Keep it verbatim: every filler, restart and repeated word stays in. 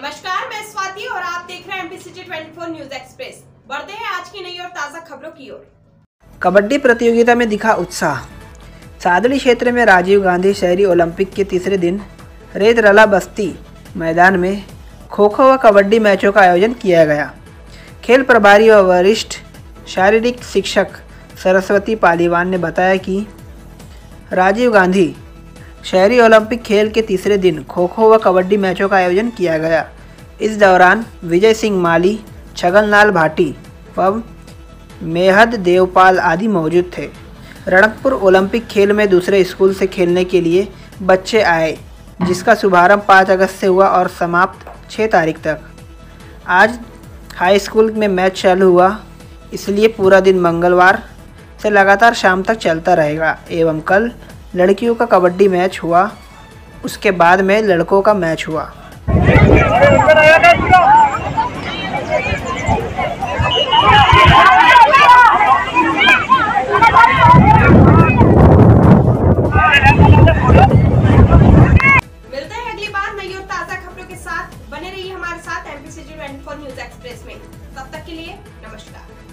नमस्कार, मैं स्वाति और आप देख रहे हैं एमपीसीजी चौबीस न्यूज एक्सप्रेस। बढ़ते हैं आज की नई और ताज़ा खबरों की ओर। कबड्डी प्रतियोगिता में दिखा उत्साह। सादड़ी क्षेत्र में राजीव गांधी शहरी ओलंपिक के तीसरे दिन रेतरला बस्ती मैदान में खो खो व कबड्डी मैचों का आयोजन किया गया। खेल प्रभारी व वरिष्ठ शारीरिक शिक्षक सरस्वती पालीवान ने बताया कि राजीव गांधी शहरी ओलंपिक खेल के तीसरे दिन खो खो व कबड्डी मैचों का आयोजन किया गया। इस दौरान विजय सिंह माली, छगनलाल भाटी व मेहद देवपाल आदि मौजूद थे। रणकपुर ओलंपिक खेल में दूसरे स्कूल से खेलने के लिए बच्चे आए, जिसका शुभारंभ पाँच अगस्त से हुआ और समाप्त छः तारीख तक। आज हाई स्कूल में मैच चालू हुआ, इसलिए पूरा दिन मंगलवार से लगातार शाम तक चलता रहेगा एवं कल लड़कियों का कबड्डी मैच हुआ, उसके बाद में लड़कों का मैच हुआ। मिलते हैं अगली बार नई और ताज़ा खबरों के साथ। बने रहिए हमारे साथ एमपीसीजी चौबीस न्यूज एक्सप्रेस में। तब तक के लिए नमस्कार।